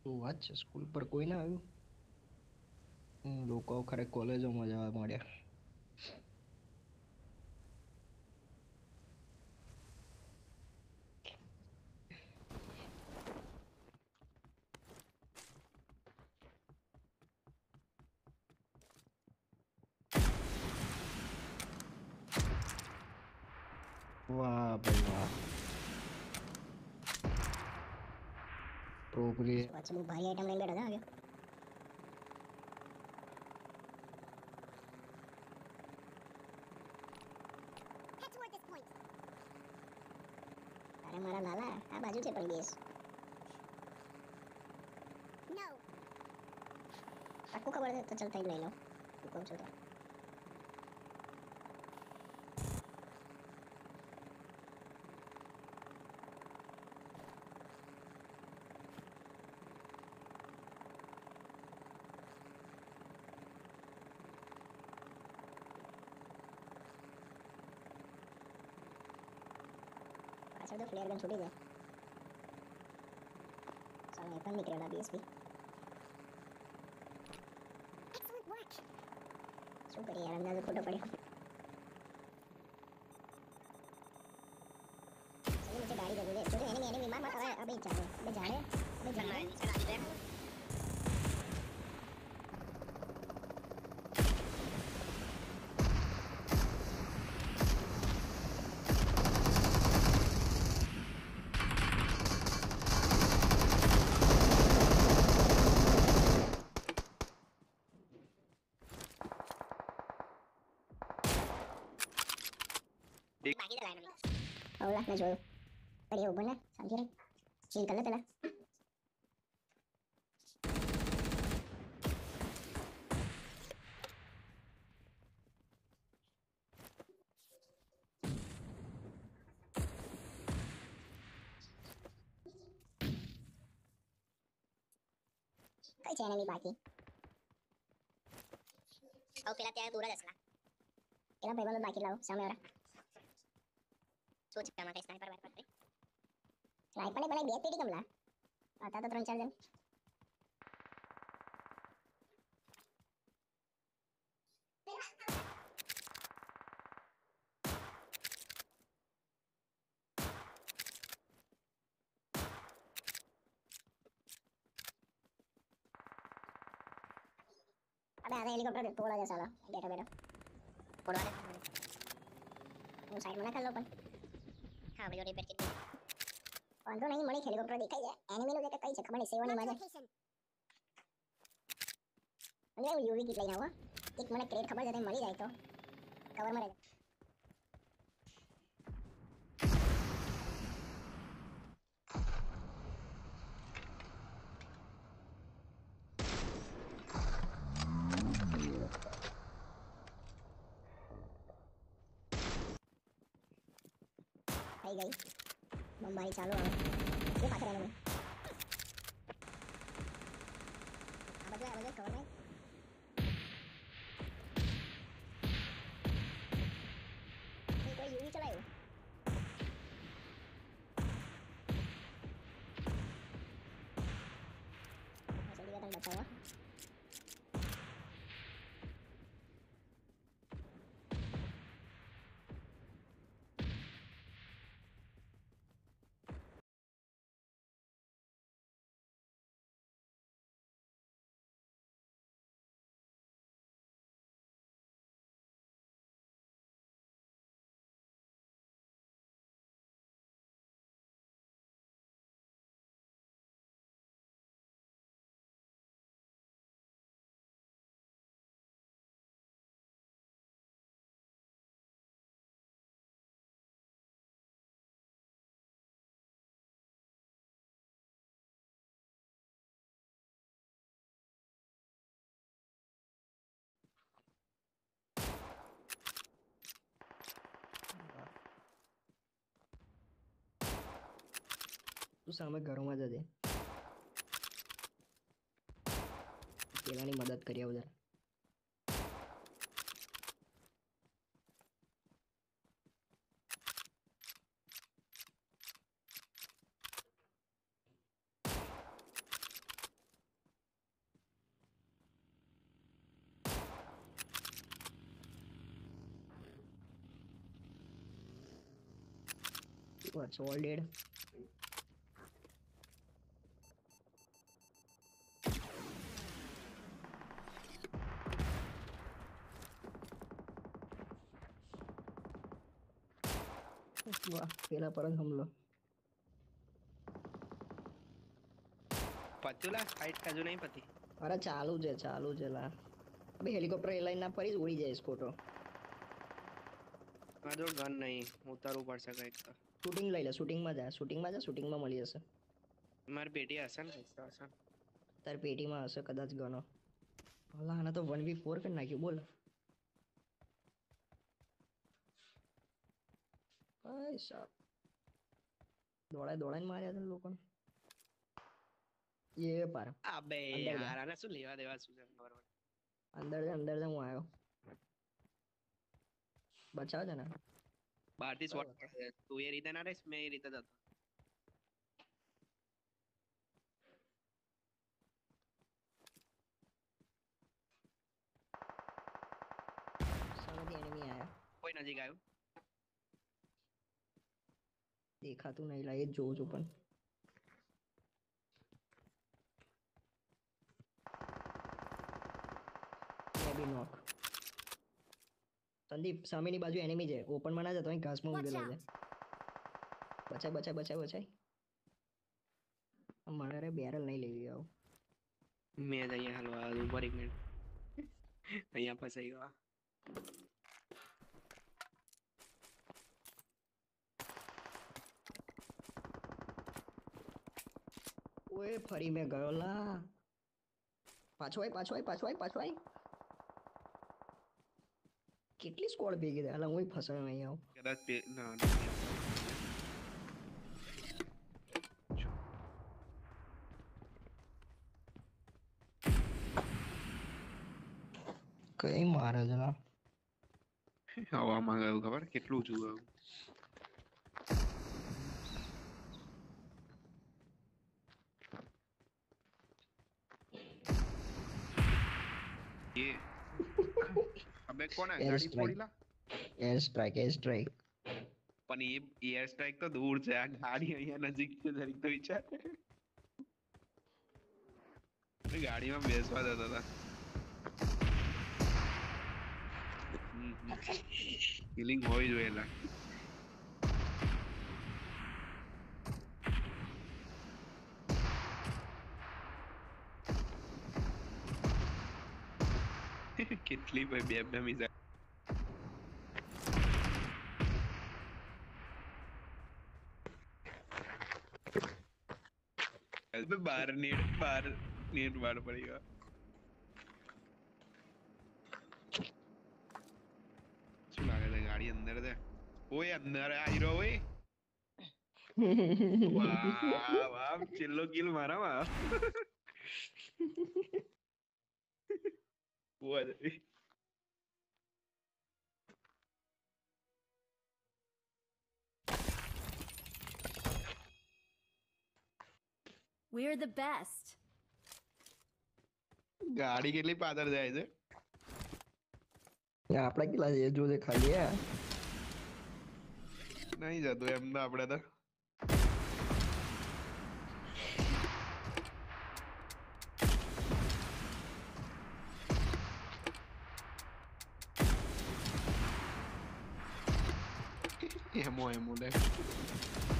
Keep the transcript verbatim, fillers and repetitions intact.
તો વાત છે સ્કૂલ પર કોઈ ના આવ્યું. હમ, લોકો ખરે કોલેજોમાં જવા માંડ્યા. વાહ ભાઈ વાહ. પ્રોપરી अच्छा वो भारी आइटम लेके बैठा था आगे। Head toward this point. अरे मारा लाला आ बाजू से पड़ गई। No. आपको खबर है तो चलता ही ले लो। कौन सा था? पास तो फ्लेयर गन छोटी है। साला अपन निकल रहा बीएसपी। Excellent work. सुपर यार अंदाज़ फोटो पड़े। चलो मुझे गाड़ी दे दे। छोटे एनिमी एनिमी मार मार अबे जा रहे अबे जा रहे अबे जा रहे नीचे गाड़ी दे। बाकी तो लाइन में होला मैं जोड़ो पर ये ऊपर ना समझ रहे चील कर ले पहला कई चैनल नहीं बाकी और पहला त्याग दूर है असला पहला भाई बाकी लाओ सामने वाला सोच क्या मैं स्नाइपर वाइपर पे स्नाइपर ने पहले બે પેટી કમલા आता तो ત્રણ ચાર જણ अबे आधा हेलीकॉप्टर तोड़ा जा साला बैठा बैठा उड़वा दे वो साइड में ना कर लो अपन हां भाई रिपेयर किट वांधो नहीं मળી हेलीकॉप्टर દેખાઈ જાય એનિમી નો જે કઈ છે ખબર નહીં સેવાની માજે અને હું યુવી કિટ લઈને આવો એક મને ક્રેટ ખબર છે મળી જાય તો કવર માં રહે થઈ ગઈ બમ્બાઈ ચાલુ હવે ये पात्र है आ बजा आ बजा कवर में ये कोई यूवी चलायो जल्दी का तक बचा हुआ તું સામે ઘરોમાં જજે પેલાની મદદ કરી આવ જરા What's all dead? वाह पहला परत हमलो पतुला फाइट का जो नहीं पति अरे चालू છે ચાલુ છે લા अबे हेलीकॉप्टर एयरलाइन ना फरी उड़ी जाए स्कोटो मैं जो गन नहीं उतारू पड़ सका एक तो शूटिंग લઈ લે શૂટિંગ માં જા શૂટિંગ માં જા શૂટિંગ માં મળી જશે મારી પેટી આસાન છે આસાન તાર પેટીમાં હશે કદાચ ગનો અલા આને તો वन वी फोर કરી નાખ્યું બોલ ભાઈ સાહેબ દોડાય દોડાઈને માર્યા છે લોકોને ये पार अबे यार आने શું લેવા દેવા શું છે ખબર અંદર છે અંદર છે હું આવ્યો બચાવ છે ને બહારથી શોટ પડે તું એ રીતે ના રેસ મેં એ રીતે જતો સામેથી એનિમી આયા કોઈ નજીક આવ્યું દેખાતું નહીં લા એ જ જોઉં છું પણ બી નોક સંદીપ સામેની બાજુ એનિમી છે ઓપનમાં ના જતો અહીં ઘાસમાં ઊંઘેલો છે બચાય બચાય બચાય બચાય મારે બેરલ નહીં લેવી આવ મેં જ અહીંયા હલવા ઉપર એક મિનિટ અહીંયા ફસાઈ ગયો ઓએ ફરી મેં ગયો લા પાછો આય પાછો આય પાછો આય પાછો આય કેટલી સ્કોડ ભેગી થાય હાલા હું ફસાયો અહીં આવ કદાચ પે ના કઈ મારે જરા હવામાં ગયું ખબર કેટલું ઊંચું ગયું ये अबे कौन है गाड़ी फोड़ीला एयर स्ट्राइक एयर स्ट्राइक પણ એ એર સ્ટ્રાઇક તો દૂર છે આ ગાડી અહીંયા નજીક છે જરીક તો વિચાર ગાડીમાં બેસવા દેતા હતા હિલિંગ હોવી જોઈએ લા કેટલી ભાઈ બે બે મિઝાઇલ अबे बाहर नेट बाहर नेट बाहर पड़ेगा શું લાગે છે ગાડી અંદર છે ઓય અંદર આવી રહ્યો ઓય વાહ વાહ ચિલ્લો કિલ મારા માં ઓય We're the best. ગાડી કેટલી પાછળ જાય છે આપડા કેટલા છે જોજે ખાલી હે નહીં જતો એમ તો આપણે તો એમો એમો લે